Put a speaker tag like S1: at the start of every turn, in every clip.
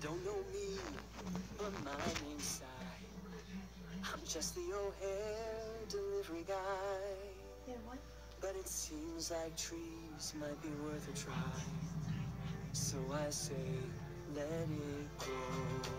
S1: don't know me, but my name's Si. I'm just the O'Hare delivery guy.
S2: Yeah, what?
S1: But it seems like trees might be worth a try. So I say, let it grow.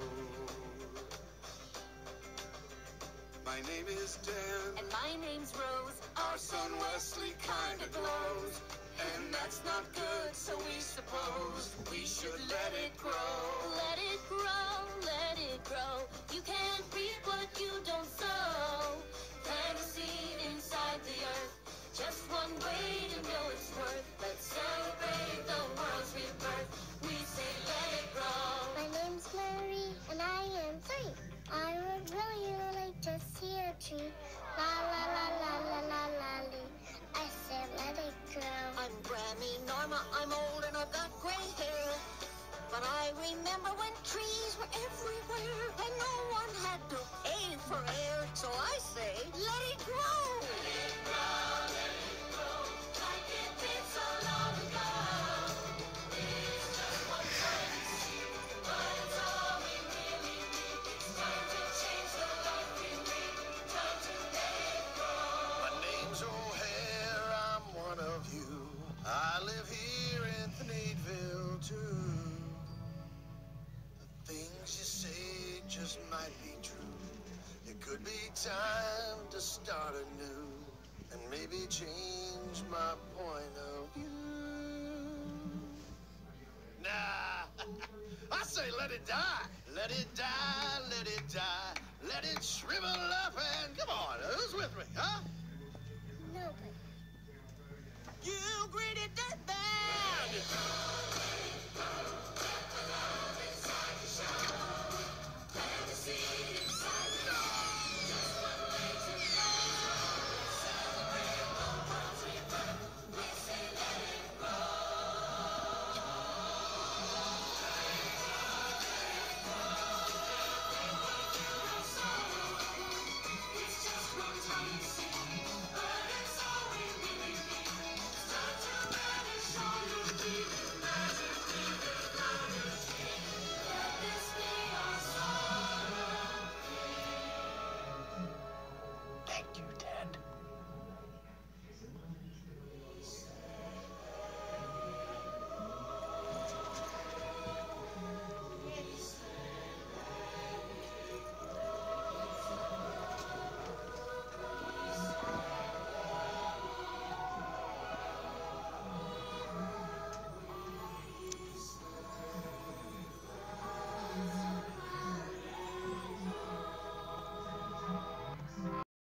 S3: My name is Dan.
S4: And my name's Rose.
S3: Our son Wesley kinda glows. And that's not good, so we suppose we should let it grow.
S4: Let it grow, let it grow. You can't reap what you don't sow. Plant a seed inside the earth. Just one way to know its worth. Let's celebrate the world's rebirth. We say let it grow.
S5: My name's Mary, and I am 3. I would really like to see a tree. La la la la la la la lee. I said let it grow.
S4: I'm Grammy Norma, I'm old and I've got gray hair. But I remember when trees were everywhere and no one had to pay for air. So I say, let it grow. Let it grow, like it did so long ago. It's just one time to see, but it's all we really need. It's time to change the life we lead. Time to let it grow.
S3: My name's O'Hare, I'm one of you. I live here in Thneedville too. The things you say just might be true. It could be time to start anew and maybe change my point of view. Nah, I say let it die. Let it die, let it die. Let it shrivel up and come on, who's with me, huh?
S5: Nobody.
S4: You greeted that bad.